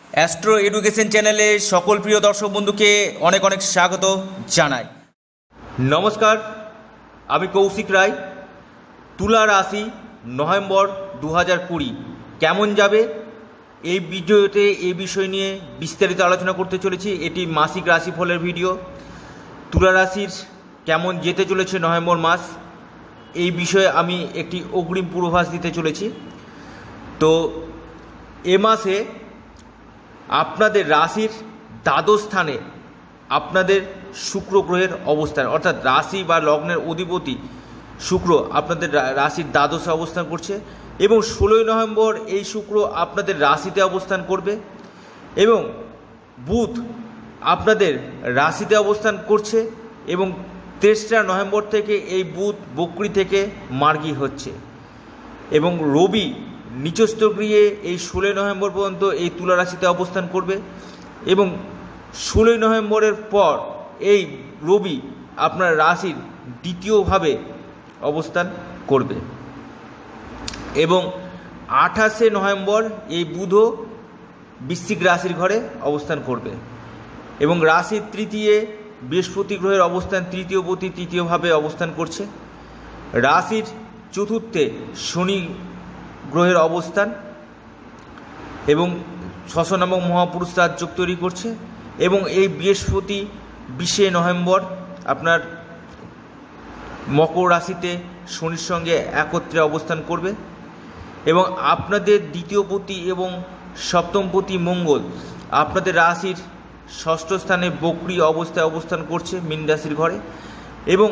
Astro education চ্যানেলে সকল প্রিয় দর্শক বন্ধুকে অনেক অনেক স্বাগত জানাই। নমস্কার, আমি কৌশিক রায়। তুলা রাশি নভেম্বর 2020 কেমন যাবে এই ভিডিওতে এই বিষয় নিয়ে বিস্তারিত আলোচনা করতে চলেছি। এটি মাসিক রাশিফলের ভিডিও। তুলা রাশির কেমন যেতে চলেছে নভেম্বর মাস, এই বিষয়ে আমি একটি অগ্রিম পূর্বাভাস দিতে চলেছি। তো এ মাসে আপনাদের রাশির দ্বাদশ স্থানে আপনাদের শুক্র গ্রহের অবস্থান, অর্থাৎ রাশি বা লগ্নের অধিপতি শুক্র আপনাদের রাশির দ্বাদশে অবস্থান করছে এবং 16ই নভেম্বর এই শুক্র আপনাদের রাশিতে অবস্থান করবে এবং বুধ আপনাদের রাশিতে অবস্থান করছে এবং 23রা নভেম্বর থেকে এই বুধ বক্রী থেকে মার্গী হচ্ছে এবং রবি নিচস্থ গৃহে এই 16ই নভেম্বর পর্যন্ত এই তুলা রাশিতে অবস্থান করবে এবং 16ই নভেম্বরের পর এই রবি আপনার রাশির দ্বিতীয়ভাবে অবস্থান করবে এবং 28শে নভেম্বর এই বুধও বৃশ্চিক রাশির ঘরে অবস্থান করবে এবং রাশির তৃতীয় বৃহস্পতি গ্রহের অবস্থান তৃতীয়পতি তৃতীয়ভাবে অবস্থান করছে। রাশির চতুর্থে শনি গ্রহের অবস্থান এবং 600 নামক মহাপুরুষ রাজযোগ তৈরি করছে এবং এই বৃহস্পতি 20শে নভেম্বর আপনার মকর রাশিতে শনির সঙ্গে একত্রে অবস্থান করবে এবং আপনাদের দ্বিতীয়পতি এবং সপ্তমপতি মঙ্গল আপনাদের রাশির ষষ্ঠ স্থানে বক্রী অবস্থায় অবস্থান করছে মীন রাশির ঘরে এবং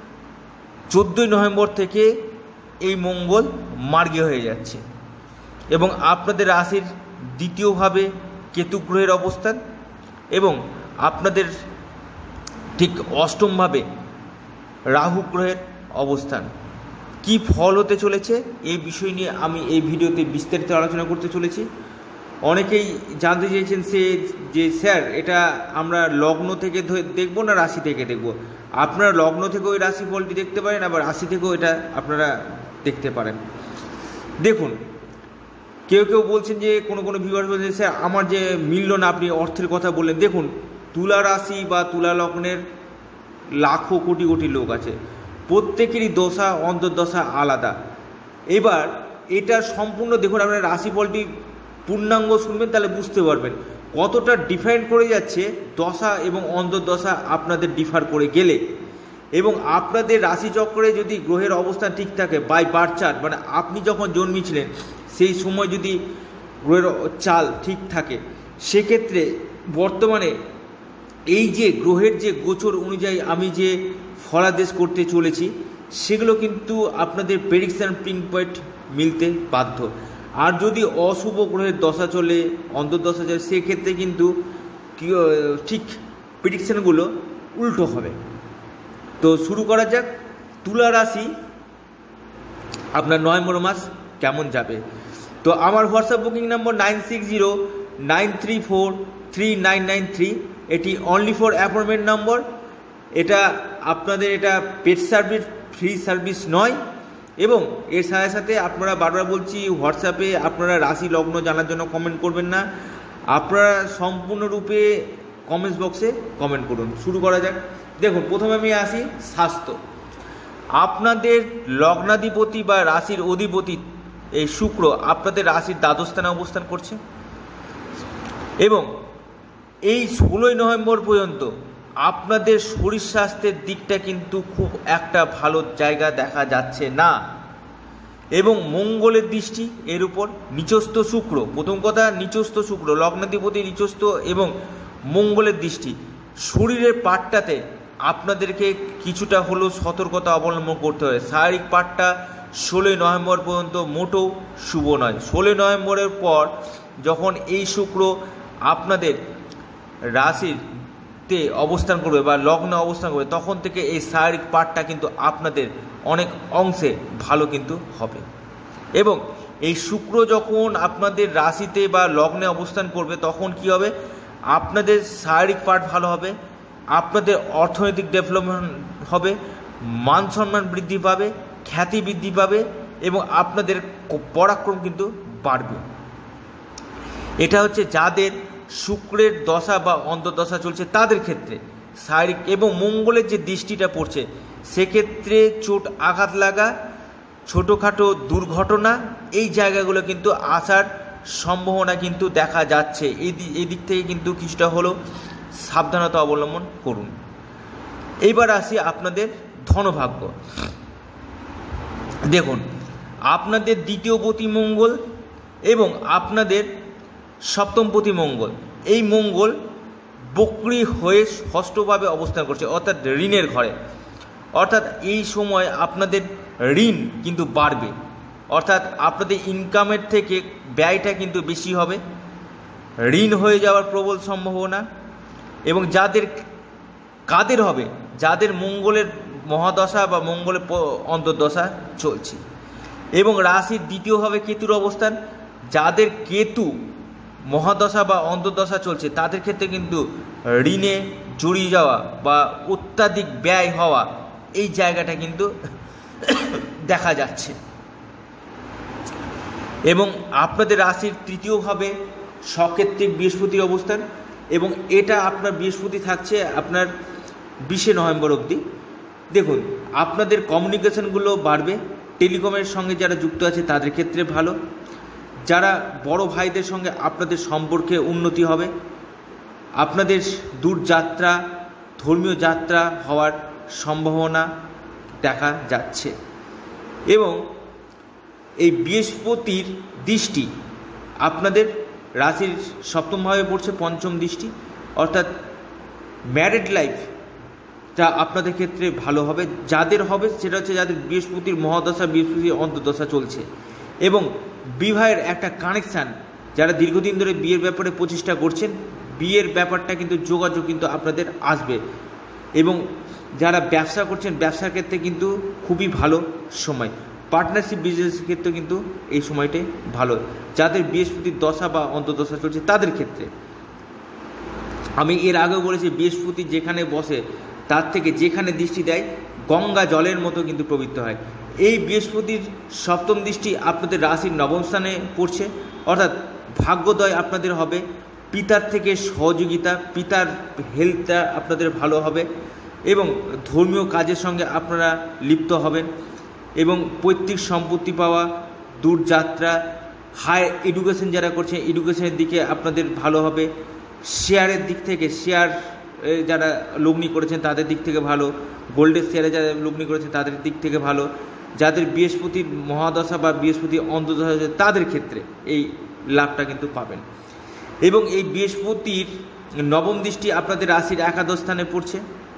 14ই নভেম্বর থেকে এই মঙ্গল মার্গী হয়ে যাচ্ছে এবং আপনাদের রাশির দ্বিতীয়ভাবে কেতু গ্রহের অবস্থান এবং আপনাদের ঠিক অষ্টমভাবে রাহু গ্রহের অবস্থান। কি ফল হতে চলেছে এই বিষয় নিয়ে আমি এই ভিডিওতে বিস্তারিত আলোচনা করতে চলেছি। অনেকেই জানতে চেয়েছেন যে স্যার এটা আমরা লগ্ন থেকে দেখব না রাশি থেকে দেখব। আপনারা লগ্ন থেকেও ওই রাশিফলটি দেখতে পারেন, আবার রাশি থেকেও এটা আপনারা দেখতে পারেন। দেখুন, কেউ কেউ বলছেন যে কোনো ভিউয়ার বলছেন স্যার আমার যে মিলল না, আপনি অর্থের কথা বললেন। দেখুন, তুলা রাশি বা তুলা লগ্নের লাখো কোটি কোটি লোক আছে, প্রত্যেকেরই দশা অন্তর্দশা আলাদা। এবার এটা সম্পূর্ণ দেখুন, আপনার রাশিফলটি পূর্ণাঙ্গ শুনবেন তাহলে বুঝতে পারবেন কতটা ডিফাইন করে যাচ্ছে দশা এবং অন্তর্দশা আপনাদের ডিফার করে গেলে। এবং আপনাদের রাশিচক্রে যদি গ্রহের অবস্থান ঠিক থাকে বাই বার্থ চার্ট, মানে আপনি যখন জন্মেছিলেন সেই সময় যদি গ্রহের চাল ঠিক থাকে, সেক্ষেত্রে বর্তমানে এই যে গ্রহের যে গোচর অনুযায়ী আমি যে ফলাদেশ করতে চলেছি সেগুলো কিন্তু আপনাদের প্রেডিকশান পিন পয়েন্ট মিলতে বাধ্য। আর যদি অশুভ গ্রহের দশা চলে অন্তর্দশা চলে সেক্ষেত্রে কিন্তু ঠিক প্রেডিকশানগুলো উল্টো হবে। তো শুরু করা যাক, তুলা রাশি আপনার নভেম্বর মাস কেমন যাবে। তো আমার হোয়াটসঅ্যাপ বুকিং নম্বর 9609343993, এটি অনলি ফর অ্যাপয়েন্টমেন্ট নম্বর। এটা আপনাদের এটা পেড সার্ভিস, ফ্রি সার্ভিস নয়। এবং এর সাথে সাথে আপনারা বারবার বলছি হোয়াটসঅ্যাপে আপনারা রাশি লগ্ন জানার জন্য কমেন্ট করবেন না, আপনারা সম্পূর্ণরূপে কমেন্টস বক্সে কমেন্ট করুন। শুরু করা যাক। দেখুন, প্রথমে আমি আসি স্বাস্থ্য। আপনাদের লগ্নাধিপতি বা রাশির অধিপতি এই শুক্র আপনাদের রাশির দ্বাদশ স্থানে অবস্থান করছে এবং এই 16ই নভেম্বর পর্যন্ত আপনাদের শরীর স্বাস্থ্যের দিকটা কিন্তু খুব একটা ভালো জায়গা দেখা যাচ্ছে না এবং মঙ্গলের দৃষ্টি এর উপর। নিচস্থ শুক্র, প্রথম কথা নিচস্থ শুক্র লগ্নাধিপতি নিচস্থ এবং মঙ্গলের দৃষ্টি শরীরের পার্টটাতে আপনাদেরকে কিছুটা হলেও সতর্কতা অবলম্বন করতে হবে। শারীরিক পার্টটা 16ই নভেম্বর পর্যন্ত মোটেও শুভ নয়। 16ই নভেম্বরের পর যখন এই শুক্র আপনাদের রাশিতে অবস্থান করবে বা লগ্নে অবস্থান করবে তখন থেকে এই শারীরিক পার্টটা কিন্তু আপনাদের অনেক অংশে ভালো কিন্তু হবে এবং এই শুক্র যখন আপনাদের রাশিতে বা লগ্নে অবস্থান করবে তখন কি হবে, আপনাদের শারীরিক পার্ট ভালো হবে, আপনাদের অর্থনৈতিক ডেভেলপমেন্ট হবে, মান সম্মান বৃদ্ধি পাবে, খ্যাতি বৃদ্ধি পাবে এবং আপনাদের পরাক্রম কিন্তু বাড়বে। এটা হচ্ছে যাদের শুক্রের দশা বা অন্তর্দশা চলছে তাদের ক্ষেত্রে শারীরিক, এবং মঙ্গলের যে দৃষ্টিটা পড়ছে সেক্ষেত্রে চোট আঘাত লাগা, ছোটোখাটো দুর্ঘটনা, এই জায়গাগুলো কিন্তু আসার সম্ভাবনা কিন্তু দেখা যাচ্ছে। এই দিক থেকে কিন্তু কিছুটা হলেও সাবধানতা অবলম্বন করুন। এইবার আসি আপনাদের ধনভাগ্য। দেখুন, আপনাদের দ্বিতীয়পতি মঙ্গল এবং আপনাদের সপ্তমপতি মঙ্গল, এই মঙ্গল বক্রী হয়ে ষষ্ঠভাবে অবস্থান করছে, অর্থাৎ ঋণের ঘরে। অর্থাৎ এই সময় আপনাদের ঋণ কিন্তু বাড়বে, অর্থাৎ আপনাদের ইনকামের থেকে ব্যয়টা কিন্তু বেশি হবে, ঋণ হয়ে যাওয়ার প্রবল সম্ভাবনা। এবং কাদের হবে, যাদের মঙ্গলের মহাদশা বা মঙ্গলের অন্তর্দশা চলছে। এবং রাশির দ্বিতীয়ভাবে কেতুর অবস্থান, যাদের কেতু মহাদশা বা অন্তর্দশা চলছে তাদের ক্ষেত্রে কিন্তু ঋণে জড়িয়ে যাওয়া বা অত্যাধিক ব্যয় হওয়া, এই জায়গাটা কিন্তু দেখা যাচ্ছে। এবং আপনাদের রাশির তৃতীয়ভাবে সক্ষেত্রিক বৃহস্পতির অবস্থান, এবং এটা আপনার বৃহস্পতি থাকছে আপনার 20 নভেম্বর অবধি। দেখুন, আপনাদের কমিউনিকেশনগুলো বাড়বে, টেলিকমের সঙ্গে যারা যুক্ত আছে তাদের ক্ষেত্রে ভালো, যারা বড় ভাইদের সঙ্গে আপনাদের সম্পর্কে উন্নতি হবে, আপনাদের দূরযাত্রা, ধর্মীয় যাত্রা হওয়ার সম্ভাবনা দেখা যাচ্ছে। এবং এই বৃহস্পতির দৃষ্টি আপনাদের রাশির সপ্তমভাবে পড়ছে, পঞ্চম দৃষ্টি, অর্থাৎ ম্যারিড লাইফ যা আপনাদের ক্ষেত্রে ভালো হবে। যাদের হবে সেটা হচ্ছে যাদের বৃহস্পতির মহাদশা, বৃহস্পতির অন্তর্দশা চলছে, এবং বিবাহের একটা কানেকশান, যারা দীর্ঘদিন ধরে বিয়ের ব্যাপারে প্রচেষ্টা করছেন, বিয়ের ব্যাপারটা কিন্তু যোগাযোগ কিন্তু আপনাদের আসবে। এবং যারা ব্যবসা করছেন, ব্যবসার ক্ষেত্রে কিন্তু খুবই ভালো সময়। পার্টনারশিপ বিজনেসের ক্ষেত্রে কিন্তু এই সময়টাই ভালো, যাদের বৃহস্পতির দশা বা অন্তর্দশা চলছে তাদের ক্ষেত্রে। আমি এর আগেও বলেছি, বৃহস্পতি যেখানে বসে তার থেকে যেখানে দৃষ্টি দেয় গঙ্গা জলের মতো কিন্তু প্রবৃত্ত হয়। এই বৃহস্পতির সপ্তম দৃষ্টি আপনাদের রাশির নবম স্থানে পড়ছে, অর্থাৎ ভাগ্যোদয় আপনাদের হবে, পিতার থেকে সহযোগিতা, পিতার হেলথটা আপনাদের ভালো হবে, এবং ধর্মীয় কাজের সঙ্গে আপনারা লিপ্ত হবেন, এবং পৈতৃক সম্পত্তি পাওয়া, দূরযাত্রা, হায়ার এডুকেশন যারা করছে এডুকেশনের দিকে আপনাদের ভালো হবে, শেয়ারের দিক থেকে, শেয়ার যারা লগ্নি করেছেন তাদের দিক থেকে ভালো, গোল্ডের শেয়ারে যারা লগ্নি করেছেন তাদের দিক থেকে ভালো, যাদের বৃহস্পতির মহাদশা বা বৃহস্পতির অন্তর্দশা আছে তাদের ক্ষেত্রে এই লাভটা কিন্তু পাবেন। এবং এই বৃহস্পতির নবম দৃষ্টি আপনাদের রাশির একাদশ স্থানে পড়ছে।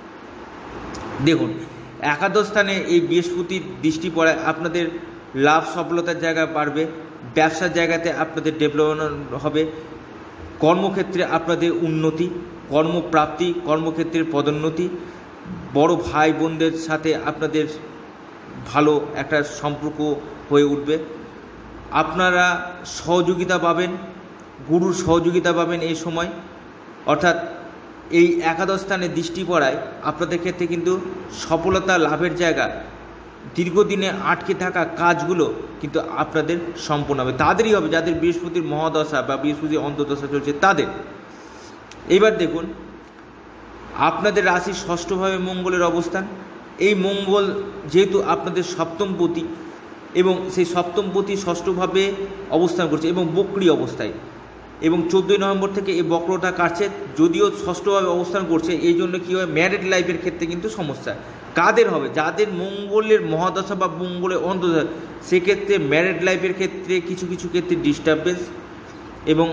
দেখুন, একাদশ স্থানে এই বৃহস্পতির দৃষ্টি পড়ায় আপনাদের লাভ সফলতার জায়গা বাড়বে, ব্যবসার জায়গাতে আপনাদের ডেভেলপমেন্ট হবে, কর্মক্ষেত্রে আপনাদের উন্নতি, কর্মপ্রাপ্তি, কর্মক্ষেত্রের পদোন্নতি, বড় ভাই বোনদের সাথে আপনাদের ভালো একটা সম্পর্ক হয়ে উঠবে, আপনারা সহযোগিতা পাবেন, গুরুর সহযোগিতা পাবেন এই সময়। অর্থাৎ এই একাদশ স্থানে দৃষ্টি পড়ায় আপনাদের ক্ষেত্রে কিন্তু সফলতা লাভের জায়গা, দীর্ঘদিনে আটকে থাকা কাজগুলো কিন্তু আপনাদের সম্পূর্ণ হবে, তাদেরই হবে যাদের বৃহস্পতির মহাদশা বা বৃহস্পতির অন্তর্দশা চলছে তাদের। এবার দেখুন, আপনাদের রাশির ষষ্ঠভাবে মঙ্গলের অবস্থান। এই মঙ্গল যেহেতু আপনাদের সপ্তমপতি, এবং সেই সপ্তমপতি ষষ্ঠভাবে অবস্থান করছে এবং বক্রী অবস্থায়, এবং 14 নভেম্বর থেকে এই বক্রটা কাটছে, যদিও ষষ্ঠভাবে অবস্থান করছে। এই জন্য কী হয়, ম্যারিড লাইফের ক্ষেত্রে কিন্তু সমস্যা কাদের হবে, যাদের মঙ্গলের মহাদশা বা মঙ্গলের অন্তর্দশা, সেক্ষেত্রে ম্যারিড লাইফের ক্ষেত্রে কিছু কিছু ক্ষেত্রে ডিস্টারবেন্স এবং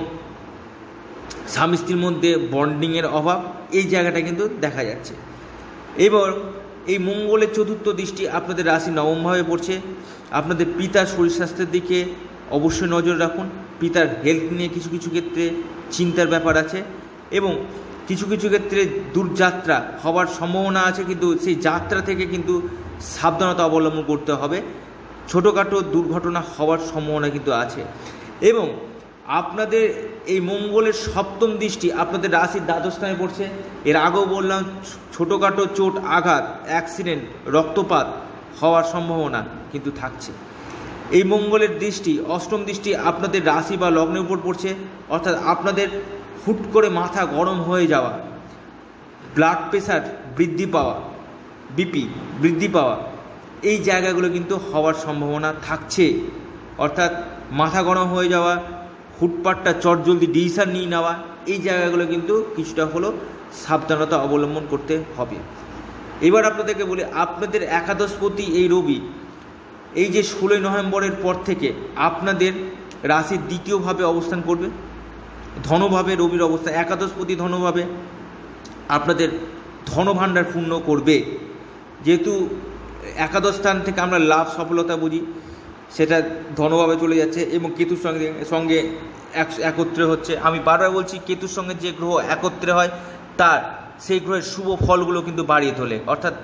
স্বামী স্ত্রীর মধ্যে বন্ডিংয়ের অভাব, এই জায়গাটা কিন্তু দেখা যাচ্ছে। এবং এই মঙ্গলের চতুর্থ দৃষ্টি আপনাদের রাশি নবমভাবে পড়ছে। আপনাদের পিতার শরীর স্বাস্থ্যের দিকে অবশ্যই নজর রাখুন, পিতার হেলথ নিয়ে কিছু কিছু ক্ষেত্রে চিন্তার ব্যাপার আছে, এবং কিছু কিছু ক্ষেত্রে দূরযাত্রা হওয়ার সম্ভাবনা আছে, কিন্তু সেই যাত্রা থেকে কিন্তু সাবধানতা অবলম্বন করতে হবে, ছোটোখাটো দুর্ঘটনা হওয়ার সম্ভাবনা কিন্তু আছে। এবং আপনাদের এই মঙ্গলের সপ্তম দৃষ্টি আপনাদের রাশির দ্বাদশ স্থানে পড়ছে। এর আগেও বললাম, ছোটোখাটো চোট আঘাত, অ্যাক্সিডেন্ট, রক্তপাত হওয়ার সম্ভাবনা কিন্তু থাকছে। এই মঙ্গলের দৃষ্টি, অষ্টম দৃষ্টি আপনাদের রাশি বা লগ্নের উপর পড়ছে, অর্থাৎ আপনাদের হুট করে মাথা গরম হয়ে যাওয়া, ব্লাড প্রেশার বৃদ্ধি পাওয়া, বিপি বৃদ্ধি পাওয়া, এই জায়গাগুলো কিন্তু হওয়ার সম্ভাবনা থাকছে। অর্থাৎ মাথা গরম হয়ে যাওয়া, হুটপাটটা চটজলদি ডিসিশন নিয়ে নেওয়া, এই জায়গাগুলো কিন্তু কিছুটা হলেও সাবধানতা অবলম্বন করতে হবে। এবার আপনাদেরকে বলি, আপনাদের একাদশপতি এই রবি এই যে 16 নভেম্বরের পর থেকে আপনাদের রাশির দ্বিতীয়ভাবে অবস্থান করবে, ধনভাবে রবির অবস্থা, একাদশপতি ধনভাবে আপনাদের ধনভাণ্ডার পূর্ণ করবে। যেহেতু একাদশ স্থান থেকে আমরা লাভ সফলতা বুঝি, সেটা ধনভাবে চলে যাচ্ছে এবং কেতুর সঙ্গে একত্রে হচ্ছে। আমি বারবার বলছি, কেতুর সঙ্গে যে গ্রহ একত্রে হয় তার সেই গ্রহের শুভ ফলগুলো কিন্তু বাড়িয়ে তোলে। অর্থাৎ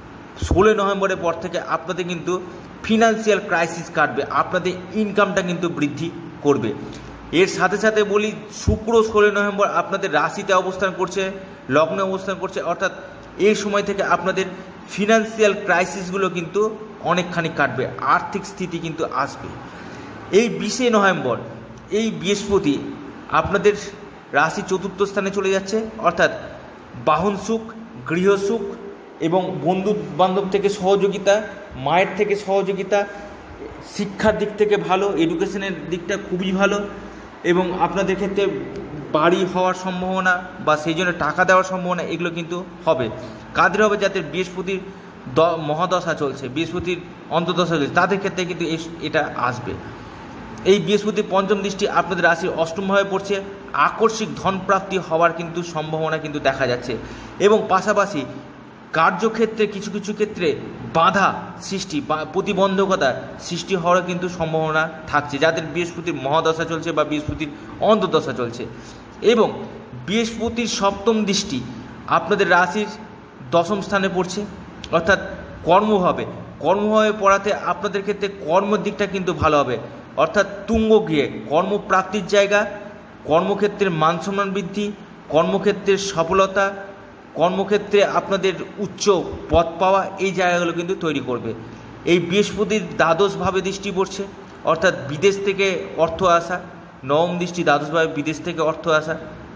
16 নভেম্বরের পর থেকে আপনাদের কিন্তু ফিনান্সিয়াল ক্রাইসিস কাটবে, আপনাদের ইনকামটা কিন্তু বৃদ্ধি করবে। এর সাথে সাথে বলি, শুক্র 16 নভেম্বর আপনাদের রাশিতে অবস্থান করছে, লগ্নে অবস্থান করছে। অর্থাৎ এই সময় থেকে আপনাদের ফিনান্সিয়াল ক্রাইসিসগুলো কিন্তু অনেকখানি কাটবে, আর্থিক স্থিতি কিন্তু আসবে। এই 20 নভেম্বর এই বৃহস্পতি আপনাদের রাশি চতুর্থ স্থানে চলে যাচ্ছে। অর্থাৎ বাহন সুখ, গৃহসুখ এবং বন্ধু বান্ধব থেকে সহযোগিতা, মায়ের থেকে সহযোগিতা, শিক্ষার দিক থেকে ভালো, এডুকেশনের দিকটা খুবই ভালো এবং আপনাদের ক্ষেত্রে বাড়ি হওয়ার সম্ভাবনা বা সেই জন্য টাকা দেওয়ার সম্ভাবনা এগুলো কিন্তু হবে। কাদের হবে? যাদের বৃহস্পতির মহাদশা চলছে, বৃহস্পতির অন্তর্দশা চলছে, তাদের ক্ষেত্রে কিন্তু এটা আসবে। এই বৃহস্পতির পঞ্চম দৃষ্টি আপনাদের রাশির অষ্টমভাবে পড়ছে, আকস্মিক ধনপ্রাপ্তি হওয়ার কিন্তু সম্ভাবনা কিন্তু দেখা যাচ্ছে এবং পাশাপাশি কার্যক্ষেত্রে কিছু কিছু ক্ষেত্রে বাধা সৃষ্টি বা প্রতিবন্ধকতা সৃষ্টি হওয়ার কিন্তু সম্ভাবনা থাকছে, যাদের বৃহস্পতির মহাদশা চলছে বা বৃহস্পতির অন্তর্দশা চলছে। এবং বৃহস্পতির সপ্তম দৃষ্টি আপনাদের রাশির দশম স্থানে পড়ছে, অর্থাৎ কর্মভাবে পড়াতে আপনাদের ক্ষেত্রে কর্মের দিকটা কিন্তু ভালো হবে। অর্থাৎ তুঙ্গ গিয়ে কর্মপ্রাপ্তির জায়গা, কর্মক্ষেত্রের মানসম্মান বৃদ্ধি, কর্মক্ষেত্রের সফলতা, কর্মক্ষেত্রে আপনাদের উচ্চ পদ পাওয়া, এই জায়গাগুলো কিন্তু তৈরি করবে। এই বৃহস্পতির দ্বাদশভাবে দৃষ্টি পড়ছে, অর্থাৎ বিদেশ থেকে অর্থ আসা, নবম দৃষ্টি দ্বাদশভাবে বিদেশ থেকে অর্থ আসা,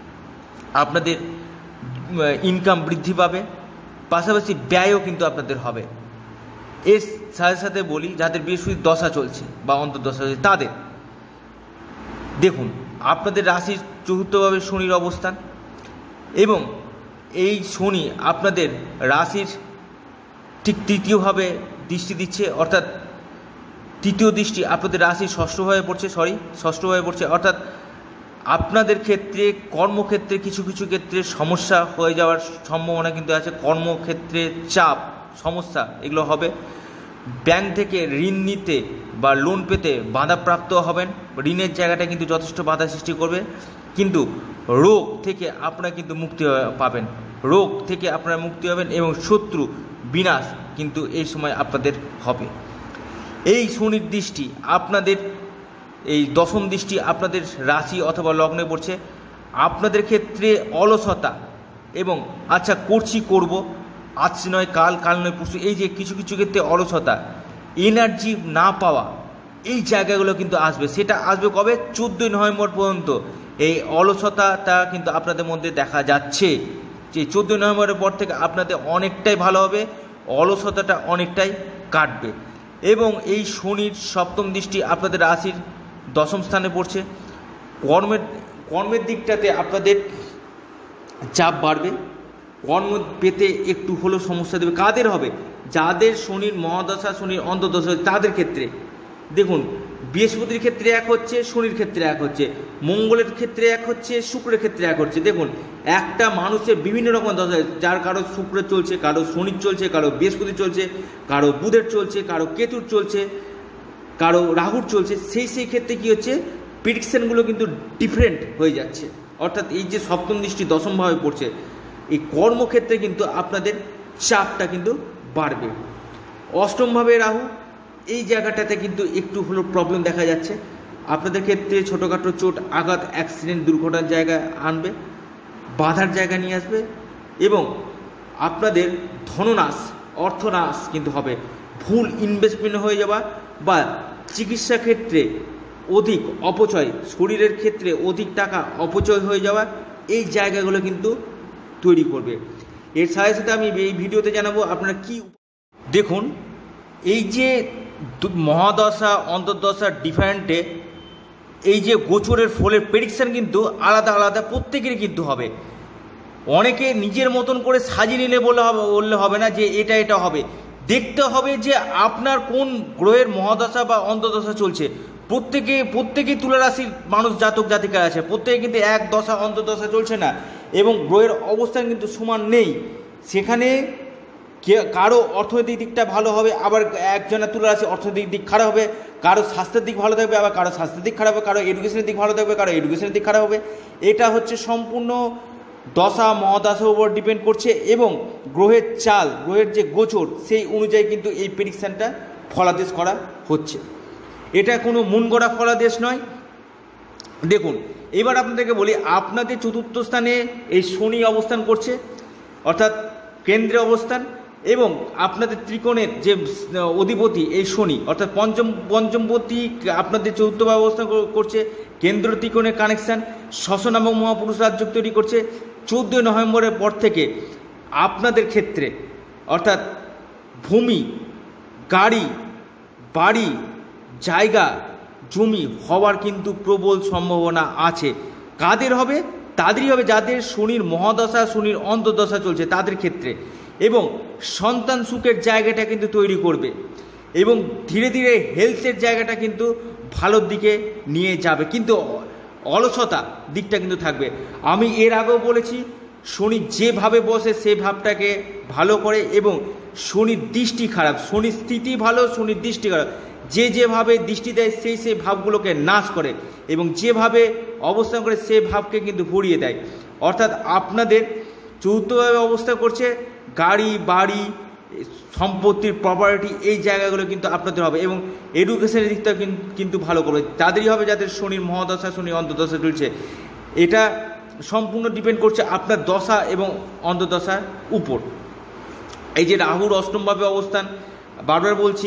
আপনাদের ইনকাম বৃদ্ধি পাবে, পাশাপাশি ব্যয়ও কিন্তু আপনাদের হবে। এর সাথে সাথে বলি, যাদের বৃহস্পতির দশা চলছে বা অন্তর্দশা চলছে তাদের দেখুন, আপনাদের রাশির চতুর্থভাবে শনির অবস্থান এবং এই শনি আপনাদের রাশির ঠিক তৃতীয়ভাবে দৃষ্টি দিচ্ছে, অর্থাৎ তৃতীয় দৃষ্টি আপনাদের রাশির ষষ্ঠভাবে পড়ছে। অর্থাৎ আপনাদের ক্ষেত্রে কর্মক্ষেত্রে কিছু কিছু ক্ষেত্রে সমস্যা হয়ে যাওয়ার সম্ভাবনা কিন্তু আছে, কর্মক্ষেত্রে চাপ, সমস্যা এগুলো হবে। ব্যাংক থেকে ঋণ নিতে বা লোন পেতে বাধাপ্রাপ্ত হবেন, ঋণের জায়গাটা কিন্তু যথেষ্ট বাধা সৃষ্টি করবে। কিন্তু রোগ থেকে আপনারা কিন্তু মুক্তি পাবেন, এবং শত্রু বিনাশ কিন্তু এই সময় আপনাদের হবে। এই শনির দৃষ্টি আপনাদের এই দশম দৃষ্টি আপনাদের রাশি অথবা লগ্নে পড়ছে, আপনাদের ক্ষেত্রে অলসতা এবং আচ্ছা করব, আজ নয় কাল, কাল নয় পরশু, এই যে কিছু কিছু ক্ষেত্রে অলসতা, এনার্জি না পাওয়া, এই জায়গাগুলো কিন্তু আসবে। সেটা আসবে কবে? 14 নভেম্বর পর্যন্ত এই অলসতাটা কিন্তু আপনাদের মধ্যে দেখা যাচ্ছে। যে 14 নভেম্বরের পর থেকে আপনাদের অনেকটাই ভালো হবে, অলসতাটা অনেকটাই কাটবে। এবং এই শনির সপ্তম দৃষ্টি আপনাদের রাশির দশম স্থানে পড়ছে, কর্মের দিকটাতে আপনাদের চাপ বাড়বে, কর্ম পেতে একটু হলেও সমস্যা দেবে। কাদের হবে? যাদের শনির মহাদশা, শনির অন্তর্দশা, তাদের ক্ষেত্রে দেখুন, বৃহস্পতির ক্ষেত্রে এক হচ্ছে, শনির ক্ষেত্রে এক হচ্ছে, মঙ্গলের ক্ষেত্রে এক হচ্ছে, শুক্রের ক্ষেত্রে এক হচ্ছে। দেখুন, একটা মানুষের বিভিন্ন রকম দশা, যার কারো শুক্রের চলছে, কারো শনির চলছে, কারো বৃহস্পতি চলছে, কারো বুধের চলছে, কারো কেতুর চলছে, কারো রাহুর চলছে। সেই ক্ষেত্রে কী হচ্ছে, প্রেডিকশনগুলো কিন্তু ডিফারেন্ট হয়ে যাচ্ছে। অর্থাৎ এই যে সপ্তম দৃষ্টি দশমভাবে পড়ছে, এই কর্মক্ষেত্রে কিন্তু আপনাদের চাপটা কিন্তু বাড়বে। অষ্টমভাবে রাহু, এই জায়গাটাতে কিন্তু একটু হলেও প্রবলেম দেখা যাচ্ছে। আপনাদের ক্ষেত্রে ছোটোখাটো চোট আঘাত, অ্যাক্সিডেন্ট, দুর্ঘটনার জায়গায় আনবে, বাধার জায়গা নিয়ে আসবে এবং আপনাদের ধননাশ, অর্থনাশ কিন্তু হবে। ভুল ইনভেস্টমেন্ট হয়ে যাওয়া বা চিকিৎসা ক্ষেত্রে অধিক অপচয়, শরীরের ক্ষেত্রে অধিক টাকা অপচয় হয়ে যাওয়া, এই জায়গাগুলো কিন্তু তৈরি করবে। এর সাথে সাথে আমি এই ভিডিওতে জানাবো আপনারা কি। দেখুন, এই যে মহাদশা অন্তর্দশা ডিফারেন্টে এই যে গোচরের ফলের প্রেডিকশান কিন্তু আলাদা আলাদা প্রত্যেকেরই কিন্তু হবে। অনেকে নিজের মতন করে সাজিয়ে নিলে বললে হবে না যে এটা এটা হবে। দেখতে হবে যে আপনার কোন গ্রহের মহাদশা বা অন্তর্দশা চলছে। প্রত্যেকেই তুলা রাশির মানুষ জাতক জাতিকা আছে, প্রত্যেকে কিন্তু এক দশা অন্তর্দশা চলছে না এবং গ্রহের অবস্থান কিন্তু সমান নেই। সেখানে কারো অর্থনৈতিক দিকটা ভালো হবে, আবার একজনের তুলা রাশি অর্থনৈতিক দিক খারাপ হবে, কারো স্বাস্থ্যের দিক ভালো থাকবে, আবার কারো স্বাস্থ্যের দিক খারাপ হবে, কারো এডুকেশনের দিক ভালো থাকবে, কারো এডুকেশনের দিক খারাপ হবে। এটা হচ্ছে সম্পূর্ণ দশা মহাদশার উপর ডিপেন্ড করছে এবং গ্রহের চাল, গ্রহের যে গোচর সেই অনুযায়ী কিন্তু এই প্রেডিকশানটা ফলাদেশ করা হচ্ছে। এটা কোনো মন গড়া ফলাদেশ নয়। দেখুন, এবার আপনাদেরকে বলি, আপনাদের চতুর্থ স্থানে এই শনি অবস্থান করছে, অর্থাৎ কেন্দ্রে অবস্থান, এবং আপনাদের ত্রিকোণের যে অধিপতি এই শনি, অর্থাৎ পঞ্চমপতি আপনাদের চতুর্থভাবে অবস্থান করছে, কেন্দ্র ত্রিকোণের কানেকশান, শশ নামক মহাপুরুষ রাজ্য তৈরি করছে। 14 নভেম্বরের পর থেকে আপনাদের ক্ষেত্রে অর্থাৎ ভূমি, গাড়ি, বাড়ি, জায়গা, জমি হওয়ার কিন্তু প্রবল সম্ভাবনা আছে। কাদের হবে? তাদেরই হবে যাদের শনির মহাদশা, শনির অন্তর্দশা চলছে তাদের ক্ষেত্রে, এবং সন্তান সুখের জায়গাটা কিন্তু তৈরি করবে এবং ধীরে ধীরে হেলথের জায়গাটা কিন্তু ভালোর দিকে নিয়ে যাবে, কিন্তু অলসতা দিকটা কিন্তু থাকবে। আমি এর আগেও বলেছি, শনি যেভাবে বসে সে ভাবটাকে ভালো করে এবং শনির দৃষ্টি খারাপ, শনির স্থিতি ভালো, শনির দৃষ্টি খারাপ। যেভাবে দৃষ্টি দেয় সেই ভাবগুলোকে নাশ করে এবং যেভাবে অবস্থান করে সে ভাবকে কিন্তু ভরিয়ে দেয়। অর্থাৎ আপনাদের চতুর্থভাবে অবস্থা করছে, গাড়ি, বাড়ি, সম্পত্তির প্রপার্টি, এই জায়গাগুলো কিন্তু আপনাদের হবে এবং এডুকেশনের দিকটা কিন্তু ভালো করবে। তাদেরই হবে যাদের শনির মহাদশা, শনির অন্তর্দশা চলছে। এটা সম্পূর্ণ ডিপেন্ড করছে আপনার দশা এবং অন্তর্দশার উপর। এই যে রাহুর অষ্টমভাবে অবস্থান, বারবার বলছি,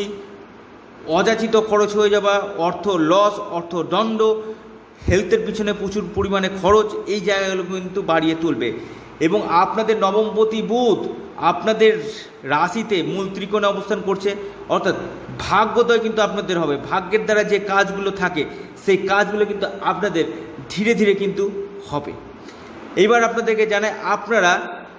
অযাচিত খরচ হয়ে যাওয়া, অর্থ লস, অর্থ দণ্ড, হেলথের পিছনে প্রচুর পরিমাণে খরচ, এই জায়গাগুলো কিন্তু বাড়িয়ে তুলবে। এবং আপনাদের নবমপতি বুধ আপনাদের রাশিতে মূল ত্রিকোণে অবস্থান করছে, অর্থাৎ ভাগ্যোদয় কিন্তু আপনাদের হবে। ভাগ্যের দ্বারা যে কাজগুলো থাকে সেই কাজগুলো কিন্তু আপনাদের ধীরে ধীরে কিন্তু হবে। এইবার আপনাদেরকে জানাই আপনারা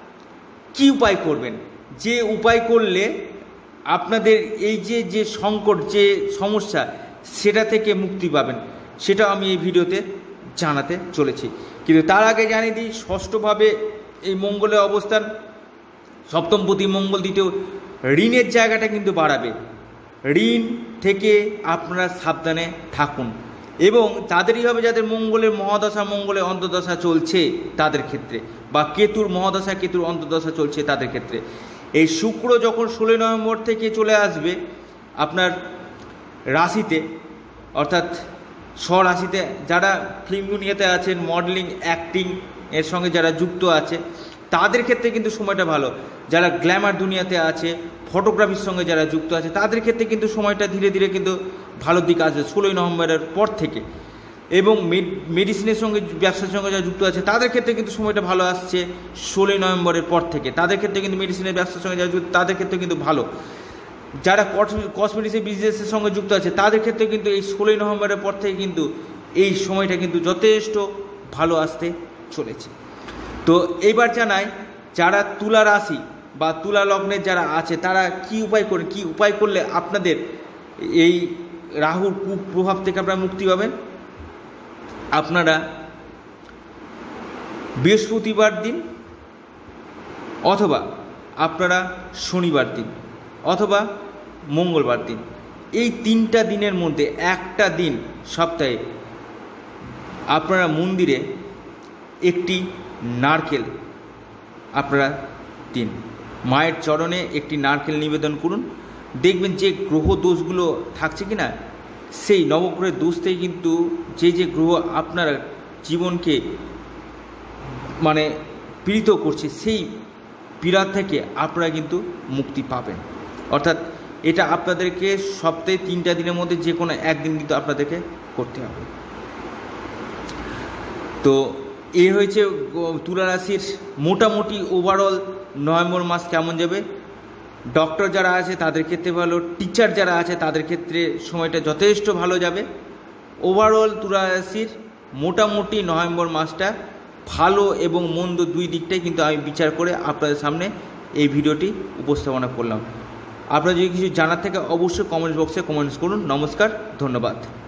কি উপায় করবেন, যে উপায় করলে আপনাদের এই যে সংকট, যে সমস্যা, সেটা থেকে মুক্তি পাবেন, সেটা আমি এই ভিডিওতে জানাতে চলেছি। কিন্তু তার আগে জানিয়ে দিই, ষষ্ঠভাবে এই মঙ্গলের অবস্থান, সপ্তমপতি মঙ্গল দ্বিতীয়, ঋণের জায়গাটা কিন্তু বাড়াবে। ঋণ থেকে আপনারা সাবধানে থাকুন এবং তাদেরই হবে যাদের মঙ্গলের মহাদশা, মঙ্গলের অন্তর্দশা চলছে তাদের ক্ষেত্রে, বা কেতুর মহাদশা, কেতুর অন্তর্দশা চলছে তাদের ক্ষেত্রে। এই শুক্র যখন 16 নভেম্বর থেকে চলে আসবে আপনার রাশিতে, অর্থাৎ স্বরাশিতে, যারা ফিল্ম দুনিয়াতে আছেন, মডেলিং, অ্যাক্টিং এর সঙ্গে যারা যুক্ত আছে তাদের ক্ষেত্রে কিন্তু সময়টা ভালো। যারা গ্ল্যামার দুনিয়াতে আছে, ফটোগ্রাফির সঙ্গে যারা যুক্ত আছে তাদের ক্ষেত্রে কিন্তু সময়টা ধীরে ধীরে কিন্তু ভালোর দিকে আসবে 16 নভেম্বরের পর থেকে। এবং মেডিসিনের সঙ্গে, ব্যবসার সঙ্গে যারা যুক্ত আছে তাদের ক্ষেত্রে কিন্তু সময়টা ভালো আসছে 16 নভেম্বরের পর থেকে। তাদের ক্ষেত্রে কিন্তু মেডিসিনের ব্যবসার সঙ্গে যারা যুক্ত তাদের ক্ষেত্রে কিন্তু ভালো। যারা কসমেটিক্সের বিজনেসের সঙ্গে যুক্ত আছে তাদের ক্ষেত্রে কিন্তু এই 16 নভেম্বরের পর থেকে কিন্তু এই সময়টা কিন্তু যথেষ্ট ভালো আসতে চলেছে। তো এইবার জানাই, যারা তুলা রাশি বা তুলা লগ্নের যারা আছে তারা কি উপায় করে, কি উপায় করলে আপনাদের এই রাহুর কুপ্রভাব থেকে আপনারা মুক্তি পাবেন। আপনারা বৃহস্পতিবার দিন, অথবা আপনারা শনিবার দিন, অথবা মঙ্গলবার দিন, এই 3টা দিনের মধ্যে একটা দিন সপ্তাহে আপনারা মন্দিরে একটি নারকেল আপনারা দিন, মায়ের চরণে একটি নারকেল নিবেদন করুন। দেখবেন যে গ্রহ দোষগুলো থাকছে কি না, সেই নবগ্রহের দোষ থেকে কিন্তু যে গ্রহ আপনার জীবনকে মানে পীড়িত করছে সেই পীড়া থেকে আপনারা কিন্তু মুক্তি পাবেন। অর্থাৎ এটা আপনাদেরকে সপ্তাহে 3টা দিনের মধ্যে যে কোনো একদিন কিন্তু আপনাদেরকে করতে হবে। তো এই হয়েছে তুলা রাশির মোটামুটি ওভারঅল নভেম্বর মাস কেমন যাবে। ডক্টর যারা আছে তাদের ক্ষেত্রে ভালো, টিচার যারা আছে তাদের ক্ষেত্রে সময়টা যথেষ্ট ভালো যাবে। ওভারঅল তুলা রাশির মোটামুটি নভেম্বর মাসটা ভালো এবং মন্দ দুই দিকটাই কিন্তু আমি বিচার করে আপনাদের সামনে এই ভিডিওটি উপস্থাপনা করলাম। আপনারা যদি কিছু জানার থাকে অবশ্যই কমেন্টস বক্সে কমেন্টস করুন। নমস্কার, ধন্যবাদ।